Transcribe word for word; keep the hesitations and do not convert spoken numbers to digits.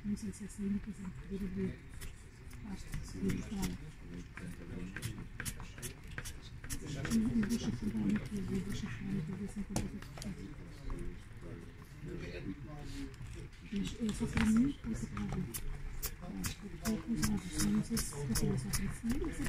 Não sei se essa indicação poderia vir. Acho que seria claro. Eu vou chafurdar aqui, eu vou chafurdar aqui, ver se encontro outra coisa. Mas é só para mim ou só para alguém? Acho que eu vou usar, não sei se eu tenho só para si.